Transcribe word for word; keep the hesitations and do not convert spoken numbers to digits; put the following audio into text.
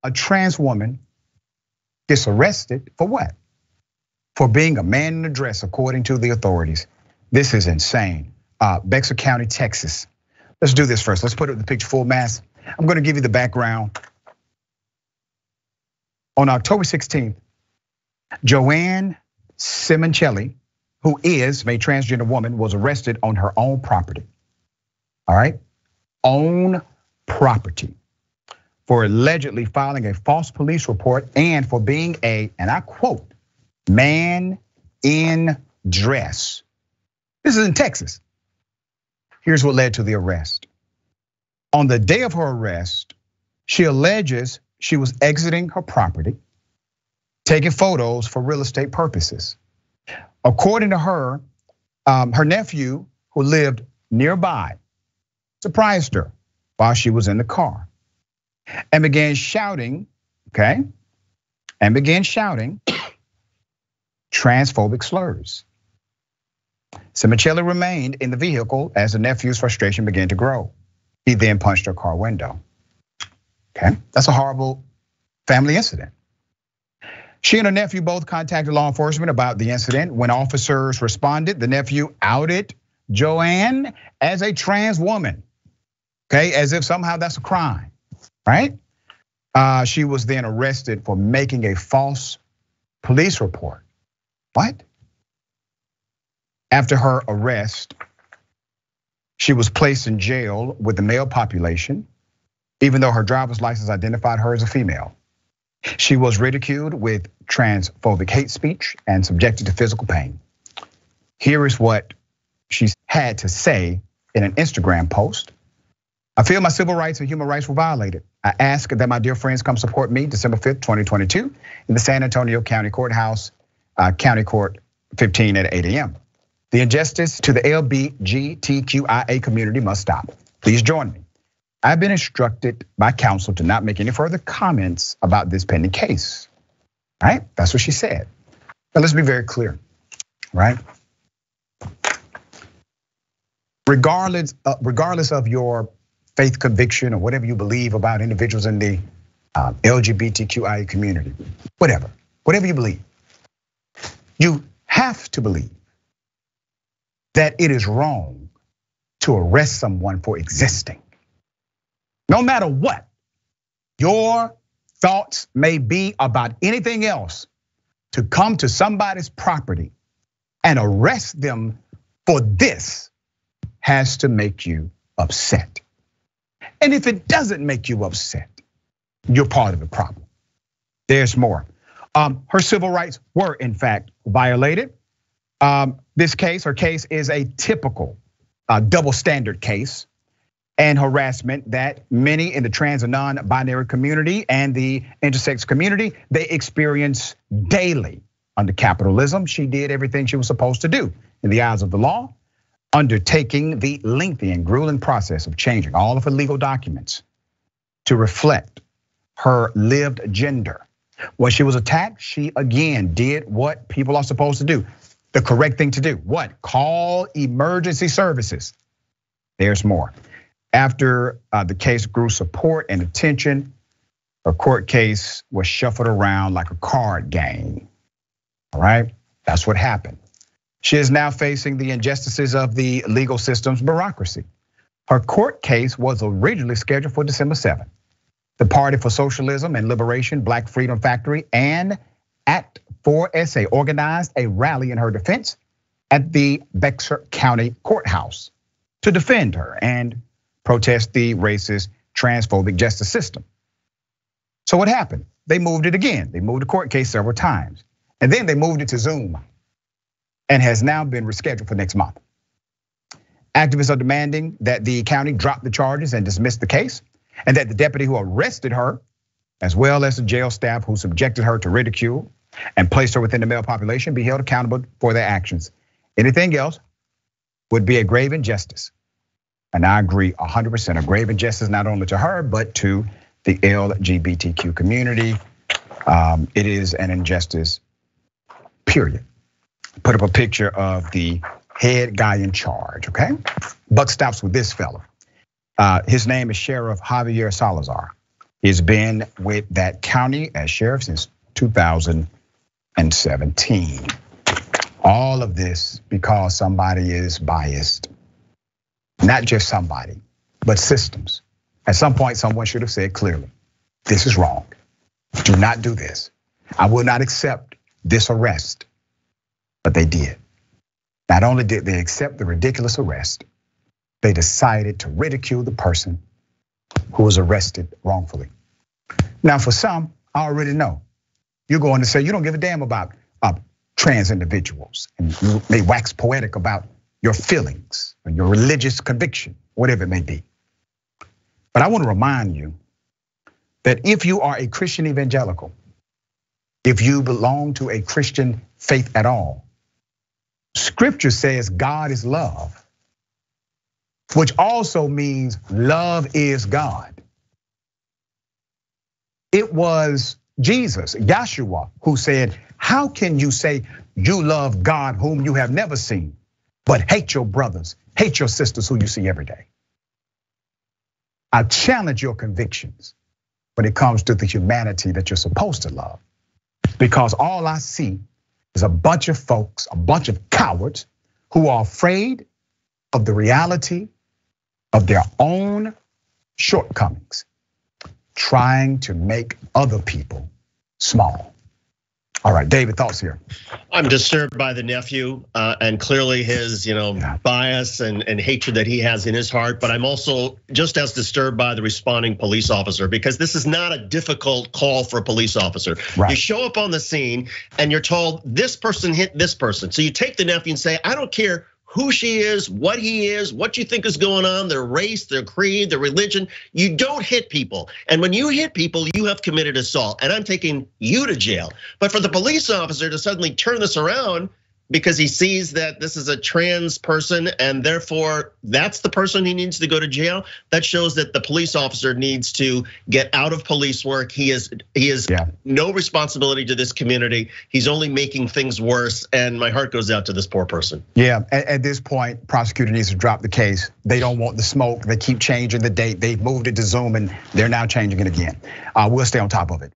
a trans woman gets arrested for what? For being a man in a dress, according to the authorities. This is insane. Uh, Bexar County, Texas. Let's do this first. Let's put up the picture full mass. I'm gonna give you the background. On October sixteenth, Joan Simoncelli, who is a transgender woman, was arrested on her own property. All right, own property, for allegedly filing a false police report and for being a, and I quote, man in dress. This is in Texas. Here's what led to the arrest. On the day of her arrest, she alleges she was exiting her property, taking photos for real estate purposes. According to her, her nephew, who lived nearby, surprised her while she was in the car and began shouting, okay, and began shouting transphobic slurs. Simoncelli remained in the vehicle as the nephew's frustration began to grow. He then punched her car window. Okay, that's a horrible family incident. She and her nephew both contacted law enforcement about the incident. When officers responded, the nephew outed Joan as a trans woman. Okay, as if somehow that's a crime, right? Uh, she was then arrested for making a false police report. What? After her arrest, she was placed in jail with the male population, even though her driver's license identified her as a female. She was ridiculed with transphobic hate speech and subjected to physical pain. Here is what she had to say in an Instagram post. I feel my civil rights and human rights were violated. I ask that my dear friends come support me December fifth, twenty twenty-two in the San Antonio County Courthouse, County Court fifteen at eight A M The injustice to the L G B T Q I A community must stop. Please join me. I've been instructed by counsel to not make any further comments about this pending case. Right? That's what she said. Now let's be very clear, right? Regardless, regardless of your faith conviction or whatever you believe about individuals in the L G B T Q I A community, whatever, whatever you believe, you have to believe that it is wrong to arrest someone for existing. No matter what your thoughts may be about anything else, to come to somebody's property and arrest them for this has to make you upset. And if it doesn't make you upset, you're part of the problem. There's more. Her civil rights were in fact violated. This case, her case is a typical double standard case and harassment that many in the trans and non-binary community and the intersex community, they experience daily. Under capitalism, she did everything she was supposed to do in the eyes of the law, undertaking the lengthy and grueling process of changing all of her legal documents to reflect her lived gender. When she was attacked, she again did what people are supposed to do. The correct thing to do, what? Call emergency services. There's more. After the case grew support and attention, her court case was shuffled around like a card game, all right? That's what happened. She is now facing the injustices of the legal system's bureaucracy. Her court case was originally scheduled for December seventh. The Party for Socialism and Liberation, Black Freedom Factory, and Act four S A organized a rally in her defense at the Bexar County Courthouse to defend her and protest the racist, transphobic justice system. So what happened? They moved it again. They moved the court case several times. And then they moved it to Zoom and has now been rescheduled for next month. Activists are demanding that the county drop the charges and dismiss the case, and that the deputy who arrested her, as well as the jail staff who subjected her to ridicule and placed her within the male population, be held accountable for their actions. Anything else would be a grave injustice. And I agree one hundred percent, a grave injustice not only to her, but to the L G B T Q community. It is an injustice, period. Put up a picture of the head guy in charge, okay? Buck stops with this fella. His name is Sheriff Javier Salazar. He's been with that county as sheriff since two thousand seventeen. All of this because somebody is biased. Not just somebody, but systems. At some point, someone should have said clearly, this is wrong. Do not do this. I will not accept this arrest. But they did. Not only did they accept the ridiculous arrest, they decided to ridicule the person who was arrested wrongfully. Now, for some, I already know. You're going to say you don't give a damn about uh, trans individuals, and you may wax poetic about your feelings or your religious conviction, whatever it may be. But I want to remind you that if you are a Christian evangelical, if you belong to a Christian faith at all, Scripture says God is love, which also means love is God. It was Jesus, Yahshua, who said, how can you say you love God whom you have never seen, but hate your brothers, hate your sisters who you see every day? I challenge your convictions when it comes to the humanity that you're supposed to love. Because all I see is a bunch of folks, a bunch of cowards who are afraid of the reality of their own shortcomings, trying to make other people small. All right, David, thoughts here. I'm disturbed by the nephew and clearly his, you know, yeah. bias and, and hatred that he has in his heart. But I'm also just as disturbed by the responding police officer, because this is not a difficult call for a police officer. Right. You show up on the scene and you're told this person hit this person. So you take the nephew and say, I don't care who she is, what he is, what you think is going on, their race, their creed, their religion. You don't hit people. And when you hit people, you have committed assault. And I'm taking you to jail. But for the police officer to suddenly turn this around because he sees that this is a trans person and therefore that's the person he needs to go to jail, that shows that the police officer needs to get out of police work. He is he has yeah. no responsibility to this community. He's only making things worse, and my heart goes out to this poor person. Yeah, at this point, prosecutor needs to drop the case. They don't want the smoke. They keep changing the date. They've moved it to Zoom and they're now changing it again. We'll stay on top of it.